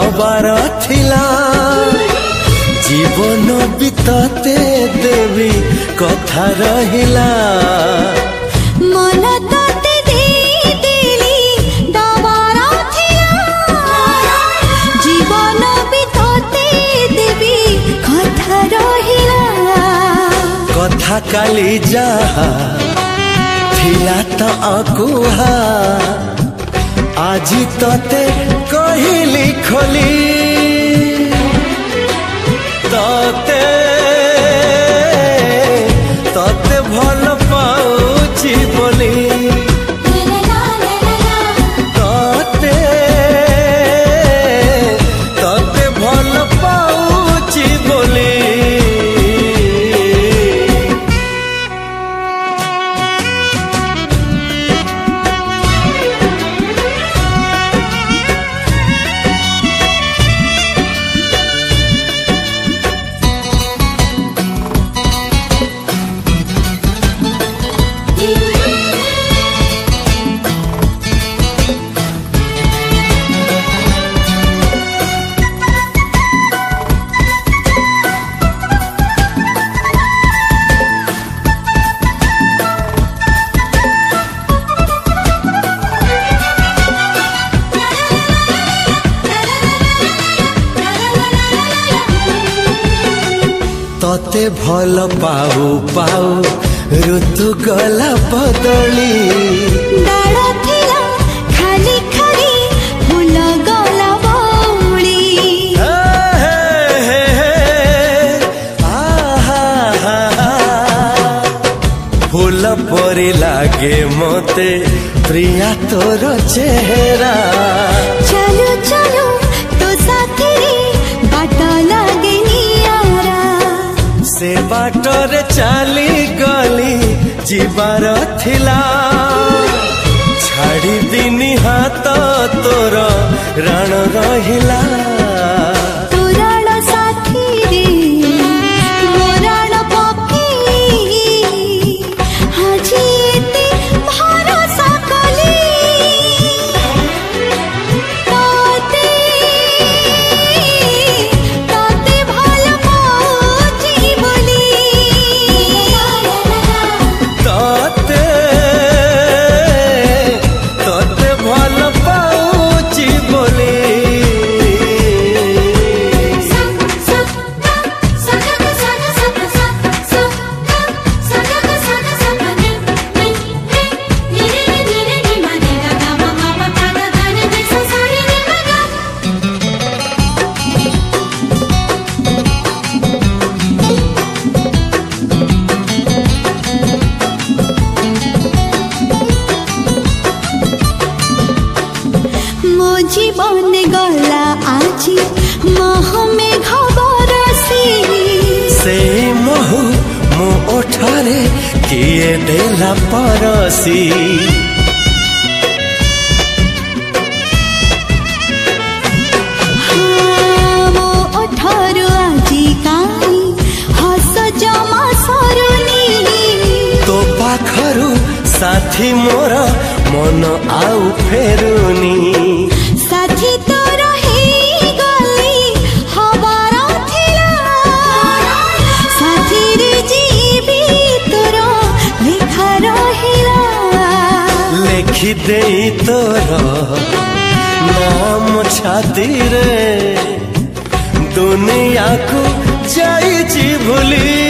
दबार थिला जीवन बितते देवी कथा रहिला मन तते दे देली दबार थिला जीवन बितते देवी कथा रहिला कथा काली जहा थिला त अकुहा आजी तते कहिली खोली तते तते भल पाउची बोली तते तते भल पाउची बोली तते भल पाऊ पाऊ ऋतु गला बदली डाळ थिला खाली खाली फूल गला बौली फूल परी लागे मते प्रिया तोर चेहरा चलो चलो तो साथी बाट लागे नियारा से बाटरे चली गली जीवार थिला छाड़ी दिनी हाथ तोर राण रहिला तोराण साथी रे मोराण पकी हाजी एते भरोसा कली तते तते भल पाउची बोली तते तते भल पाउची बोली मो जीवन गला आजी मोह में खबरसी से महु मो ओठारे किए देला परसी मो ओठर आजी काई हस जमा सरुनी तो पाखरु साथी मोर मन आउ फेरुनी साथी तोर हे गली हबार थिला साथी रे जीवी तोर लेखा रहिला लेखि देई तोर नाम छाती रे दुनिया को जाइछि भूली